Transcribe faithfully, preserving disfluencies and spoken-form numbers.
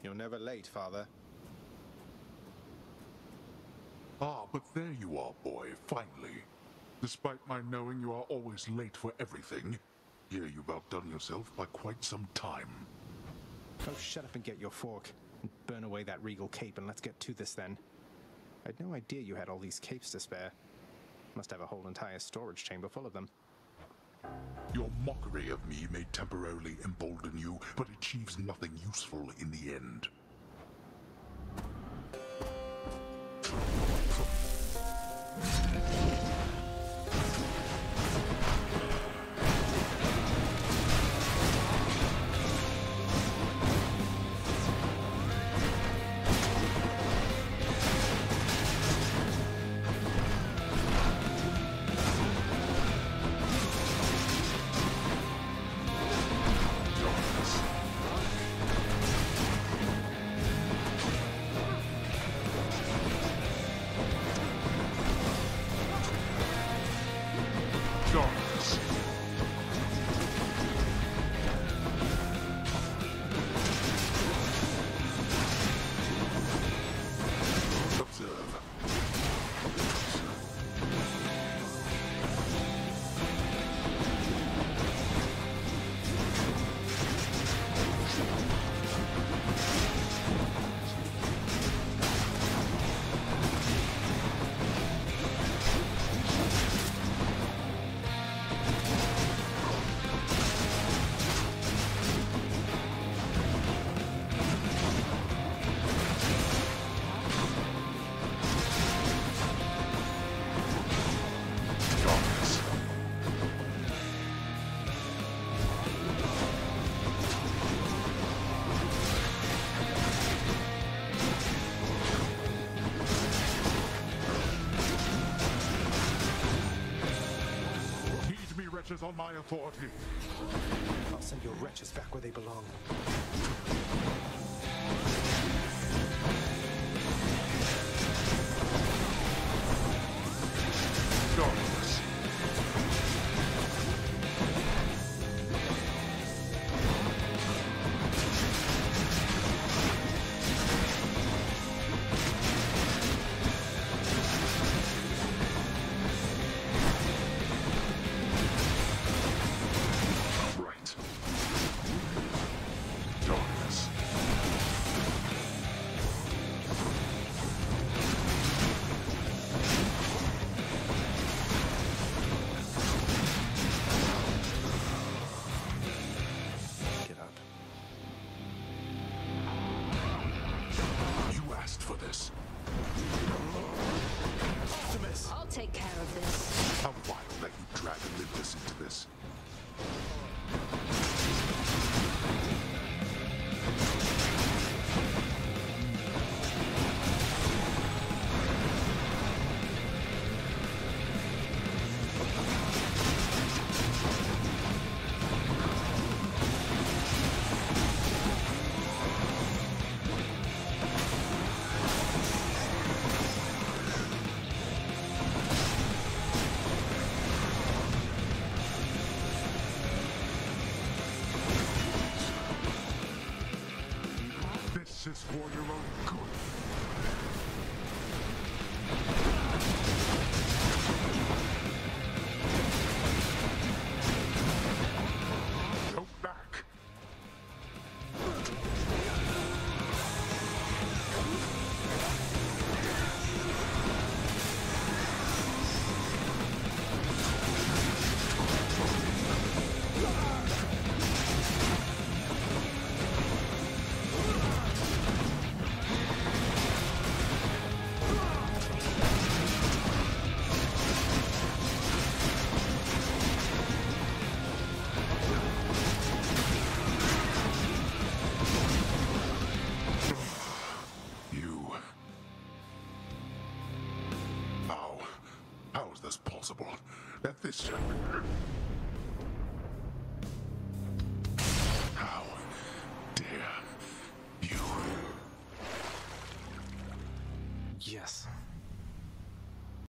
You're never late, Father. Ah, but there you are, boy, finally. Despite my knowing you are always late for everything, here you've outdone yourself by quite some time. Oh, shut up and get your fork. And burn away that regal cape and let's get to this then. I'd no idea you had all these capes to spare. Must have a whole entire storage chamber full of them. Your mockery of me may temporarily embolden you, but achieves nothing useful in the end. On my authority. I'll send your wretches back where they belong. Darkness. I'll take care of this. How wild that you drag Olympus into this. This is for your own good. Go back. How is this possible? That this...